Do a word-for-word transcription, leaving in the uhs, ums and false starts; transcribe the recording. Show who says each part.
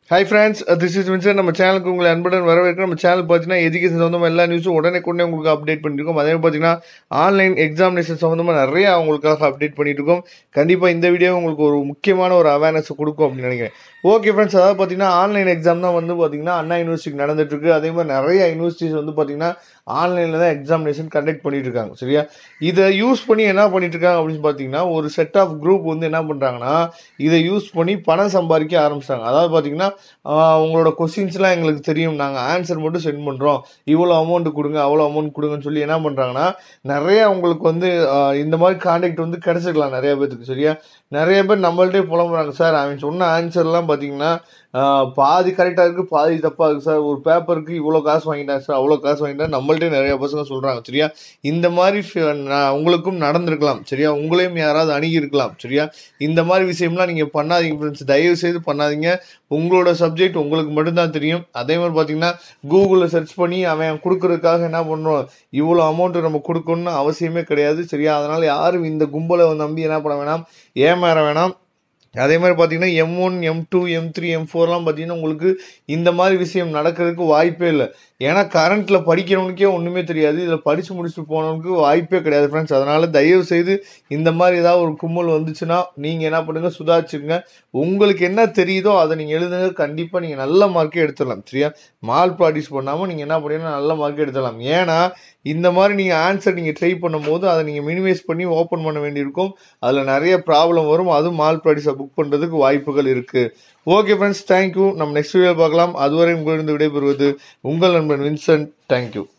Speaker 1: Hi friends, uh, this is Vincent. நம்ம சேனலுக்கு உங்களை அன்புடன் வரவேற்கிறோம். நம்ம சேனல் பார்த்தீங்கன்னா எஜுகேஷன் சம்மந்தமாக எல்லா நியூஸும் உடனே கொண்டே உங்களுக்கு அப்டேட் பண்ணியிருக்கோம். அதே பார்த்தீங்கன்னா ஆன்லைன் எக்ஸாமினேஷன் சம்மந்தமாக நிறைய உங்களுக்காக அப்டேட் பண்ணிட்டு இருக்கோம். கண்டிப்பாக இந்த வீடியோ உங்களுக்கு ஒரு முக்கியமான ஒரு அவேர்னஸ் கொடுக்கும் அப்படின்னு நினைக்கிறேன். ஓகே ஃப்ரெண்ட்ஸ், அதாவது பார்த்தீங்கன்னா ஆன்லைன் எக்ஸாம் தான் வந்து பார்த்தீங்கன்னா அண்ணா யூனிவர்சிட்டி நடந்துட்டுருக்கு. அதே மாதிரி நிறைய யூனிவர்சிட்டிஸ் வந்து பார்த்தீங்கன்னா ஆன்லைனில் தான் எக்ஸாமினேஷன் கண்டக்ட் பண்ணிட்டு இருக்காங்க. சரியா, இதை யூஸ் பண்ணி என்ன பண்ணிட்டு இருக்காங்க அப்படின்னு பார்த்தீங்கன்னா ஒரு செட் ஆஃப் குரூப் வந்து என்ன பண்ணுறாங்கன்னா இதை யூஸ் பண்ணி பணம் சம்பாதிக்க ஆரம்பிச்சிட்டாங்க. அதாவது பார்த்தீங்கன்னா உங்களோட கொஸ்டின்ஸ்லாம் எங்களுக்கு தெரியும், நாங்கள் ஆன்சர் மட்டும் சென்ட் பண்ணுறோம், இவ்வளோ அமௌண்ட் கொடுங்க அவ்வளோ அமௌண்ட் கொடுங்கன்னு சொல்லி என்ன பண்ணுறாங்கன்னா நிறைய உங்களுக்கு வந்து இந்த மாதிரி கான்டாக்ட் வந்து கிடச்சிக்கலாம் நிறைய பேருக்கு. சரியா, நிறைய பேர் நம்மள்டே புலம்புறாங்க, சார் அவன் சொன்ன ஆன்சர்லாம் பார்த்தீங்கன்னா பாதி கரெக்டாக இருக்குது பாதி தப்பாக இருக்குது சார், ஒரு பேப்பருக்கு இவ்வளோ காசு வாங்கிட்டாங்க சார் அவ்வளோ காசு வாங்கிட்டா நம்மள்டே நிறைய பசங்க சொல்கிறாங்க. சரியா, இந்த மாதிரி உங்களுக்கும் நடந்திருக்கலாம். சரியா, உங்களையும் யாராவது அணுகி இருக்கலாம். சரியா, இந்த மாதிரி விஷயம்லாம் நீங்கள் பண்ணாதீங்க ஃப்ரெண்ட்ஸ், தயவு செய்து பண்ணாதீங்க. உங்களோட சப்ஜெக்ட் உங்களுக்கு மட்டும்தான் தெரியும். அதே மாதிரி பார்த்தீங்கன்னா கூகுளில் சர்ச் பண்ணி அவன் கொடுக்கறதுக்காக என்ன பண்ணுறோம் இவ்வளோ அமௌண்ட்டு நம்ம கொடுக்கணும்னு அவசியமே கிடையாது. சரியா, அதனால் யாரும் இந்த கும்பலை நம்பி என்ன பண்ண வேணாம், ஏமாற வேணாம். அதே மாதிரி பார்த்தீங்கன்னா M one M two M three எம் ஃபோர்லாம் பார்த்தீங்கன்னா உங்களுக்கு இந்த மாதிரி விஷயம் நடக்கிறதுக்கு வாய்ப்பே இல்லை. ஏன்னா கரண்ட்டில் படிக்கிறவனுக்கே ஒன்றுமே தெரியாது, இதில் படித்து முடிச்சுட்டு போனவனுக்கு வாய்ப்பே கிடையாது ஃப்ரெண்ட்ஸ். அதனால் தயவு செய்து இந்த மாதிரி ஏதாவது ஒரு கும்பல் வந்துச்சுன்னா நீங்கள் என்ன பண்ணுங்கள், சுதாரிச்சுங்க. உங்களுக்கு என்ன தெரியுதோ அதை நீங்கள் எழுதுங்க, கண்டிப்பாக நீங்கள் நல்ல மார்க்கே எடுத்துடலாம். சரியா, மால் ப்ராக்டிஸ் பண்ணாமல் நீங்கள் என்ன பண்ணீங்கன்னா நல்ல மார்க்கே எடுத்துடலாம். ஏன்னா இந்த மாதிரி நீங்கள் ஆன்சர் நீங்கள் ட்ரை பண்ணும் போது அதை நீங்கள் மினிமைஸ் பண்ணி ஓப்பன் பண்ண வேண்டியிருக்கும், அதில் நிறைய ப்ராப்ளம் வரும், அதுவும் மால் ப்ராக்டிஸை புக் பண்ணுறதுக்கு வாய்ப்புகள் இருக்குது. Okay friends, thank you. நம்ம நெக்ஸ்ட் வீடியோ பார்க்கலாம். அதுவரை உங்களிடம் விடைபெறுவது உங்கள் நண்பன் வின்சென்ட். தேங்க்யூ.